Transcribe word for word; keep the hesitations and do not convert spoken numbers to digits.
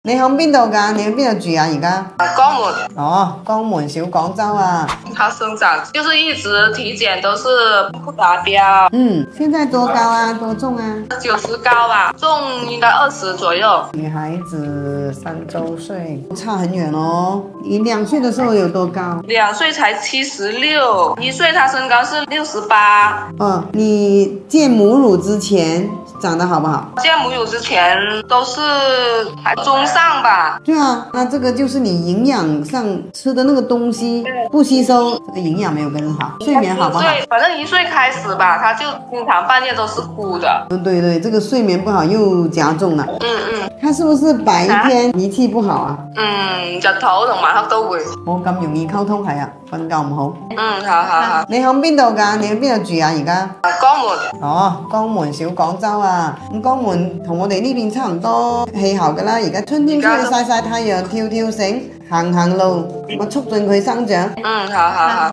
你響邊度㗎？你喺邊度住啊？而家？ 江門。 哦，江門小廣州啊。 他生長就是一直體檢都是不達標。 嗯，現在多高啊？多重啊？ 九十高吧，重應該二十左右。 女孩子三周歲，差很遠哦。你兩歲的時候有多高？ 兩歲才七十六，一歲他身高是六十八。 哦，你戒母乳之前長得好不好？ 戒母乳之前都是還中上吧。 對啊，那這個就是你營養上吃的那個東西不吸收，這個營養沒有跟好，睡眠好不好？ 對，反正一歲開始吧，他就經常半夜都是哭的。 對對對，這個睡眠不好又加重了。 嗯嗯， 他是不是白天脾氣不好啊？ 嗯，日頭同晚黑都會。 冇咁容易溝通係啊，瞓覺唔好。 嗯，好好好。 你響邊度㗎？你喺邊度住啊？而家？ 江門。 哦，江門小廣州啊，咁江門同我哋呢邊差唔多氣候㗎啦。而家春天出去曬曬太陽、跳跳繩、行行路，我促進佢生長。 嗯，好好好。